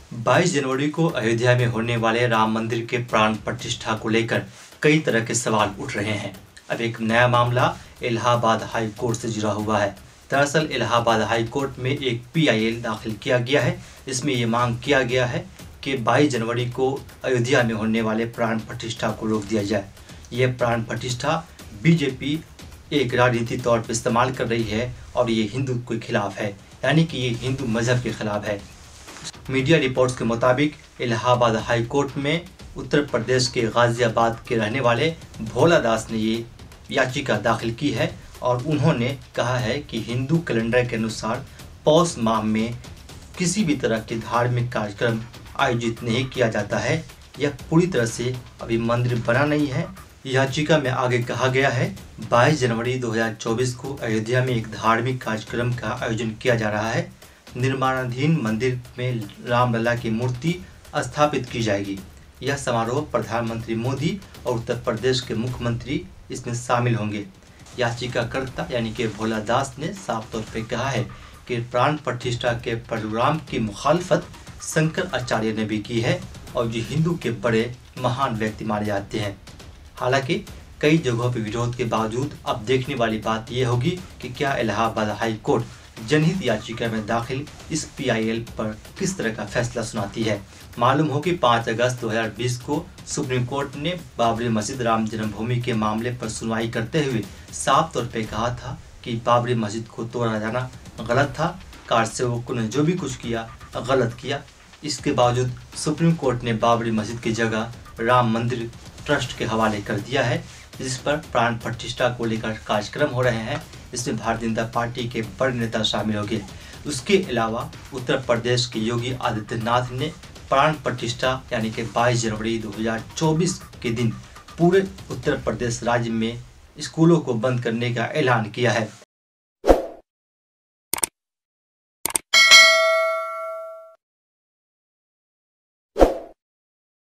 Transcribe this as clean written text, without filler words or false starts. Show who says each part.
Speaker 1: 22 जनवरी को अयोध्या में होने वाले राम मंदिर के प्राण प्रतिष्ठा को लेकर कई तरह के सवाल उठ रहे हैं। अब एक नया मामला इलाहाबाद हाई कोर्ट से जुड़ा हुआ है। दरअसल इलाहाबाद हाई कोर्ट में एक PIL दाखिल किया गया है। इसमें ये मांग किया गया है कि 22 जनवरी को अयोध्या में होने वाले प्राण प्रतिष्ठा को रोक दिया जाए। यह प्राण प्रतिष्ठा BJP एक राजनीतिक तौर पर इस्तेमाल कर रही है और ये हिंदू के खिलाफ है, यानी कि ये हिंदू मजहब के खिलाफ है। मीडिया रिपोर्ट्स के मुताबिक इलाहाबाद हाई कोर्ट में उत्तर प्रदेश के गाजियाबाद के रहने वाले भोला दास ने ये याचिका दाखिल की है और उन्होंने कहा है कि हिंदू कैलेंडर के अनुसार पौष माह में किसी भी तरह के धार्मिक कार्यक्रम आयोजित नहीं किया जाता है। यह पूरी तरह से अभी मंदिर बना नहीं है। याचिका में आगे कहा गया है 22 जनवरी 2024 को अयोध्या में एक धार्मिक कार्यक्रम का आयोजन किया जा रहा है। निर्माणाधीन मंदिर में रामलला की मूर्ति स्थापित की जाएगी। यह समारोह प्रधानमंत्री मोदी और उत्तर प्रदेश के मुख्यमंत्री इसमें शामिल होंगे। याचिकाकर्ता यानी कि भोला दास ने साफ तौर पर कहा है कि प्राण प्रतिष्ठा के प्रोग्राम की मुखालफत शंकर आचार्य ने भी की है और जो हिंदू के बड़े महान व्यक्ति माने जाते हैं। हालांकि कई जगहों पर विरोध के बावजूद अब देखने वाली बात यह होगी कि क्या इलाहाबाद हाई कोर्ट जनहित याचिका में दाखिल इस PIL पर किस तरह का फैसला सुनाती है। मालूम हो कि 5 अगस्त 2020 को सुप्रीम कोर्ट ने बाबरी मस्जिद राम जन्मभूमि के मामले पर सुनवाई करते हुए साफ तौर पर कहा था कि बाबरी मस्जिद को तोड़ा जाना गलत था। कारसेवकों ने जो भी कुछ किया गलत किया। इसके बावजूद सुप्रीम कोर्ट ने बाबरी मस्जिद की जगह राम मंदिर ट्रस्ट के हवाले कर दिया है, जिस पर प्राण प्रतिष्ठा को लेकर कार्यक्रम हो रहे हैं। इसमें भारतीय जनता पार्टी के बड़े नेता शामिल हो गए। उसके अलावा उत्तर प्रदेश के योगी आदित्यनाथ ने प्राण प्रतिष्ठा यानी कि 22 जनवरी 2024 के दिन पूरे उत्तर प्रदेश राज्य में स्कूलों को बंद करने का ऐलान किया है।